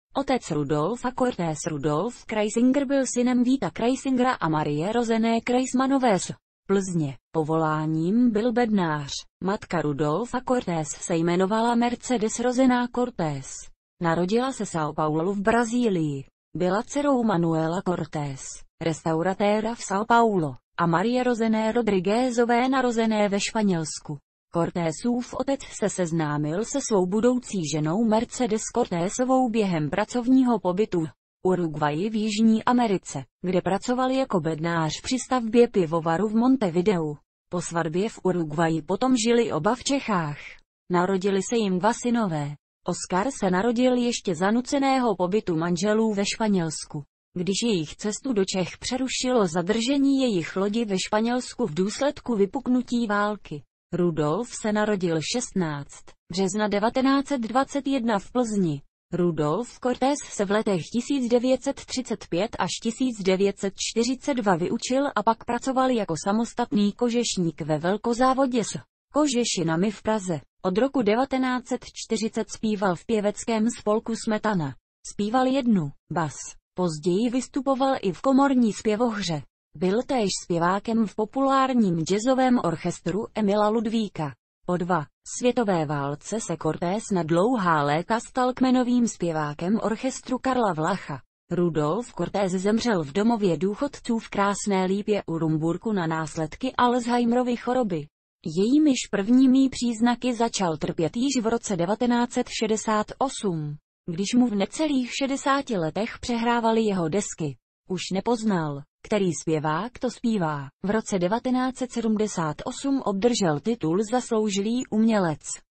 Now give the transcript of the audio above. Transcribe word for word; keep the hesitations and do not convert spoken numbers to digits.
Otec Rudolfa Cortés Rudolf Kreisinger byl synem Víta Kreisingera a Marie rozené Kreismanové z Plzně. Povoláním byl bednář. Matka Rudolfa Cortés se jmenovala Mercedes rozená Cortés. Narodila se São Paulo v Brazílii. Byla dcerou Manuela Cortés, restauratéra v São Paulo, a Marie rozené Rodriguezové narozené ve Španělsku. Cortésův otec se seznámil se svou budoucí ženou Mercedes Cortésovou během pracovního pobytu v Uruguayi v Jižní Americe, kde pracoval jako bednář při stavbě pivovaru v Montevideu. Po svatbě v Uruguayi potom žili oba v Čechách. Narodili se jim dva synové. Oscar se narodil ještě za nuceného pobytu manželů ve Španělsku, když jejich cestu do Čech přerušilo zadržení jejich lodi ve Španělsku v důsledku vypuknutí války. Rudolf se narodil šestnáctého března devatenáct set dvacet jedna v Plzni. Rudolf Cortés se v letech tisíc devět set třicet pět až tisíc devět set čtyřicet dva vyučil a pak pracoval jako samostatný kožešník ve velkozávodě s kožešinami v Praze. Od roku devatenáct set čtyřicet zpíval v pěveckém spolku Smetana. Zpíval jednu, bas. Později vystupoval i v komorní zpěvohře. Byl též zpěvákem v populárním jazzovém orchestru Emila Ludvíka. Po dva světové válce se Cortés na dlouhá léta stal kmenovým zpěvákem orchestru Karla Vlacha. Rudolf Cortés zemřel v domově důchodců v Krásné Lípě u Rumburku na následky Alzheimerovy choroby. Jejímiž prvními příznaky začal trpět již v roce devatenáct set šedesát osm, když mu v necelých šedesáti letech přehrávali jeho desky. Už nepoznal, který zpěvák to zpívá. V roce devatenáct set sedmdesát osm obdržel titul Zasloužilý umělec.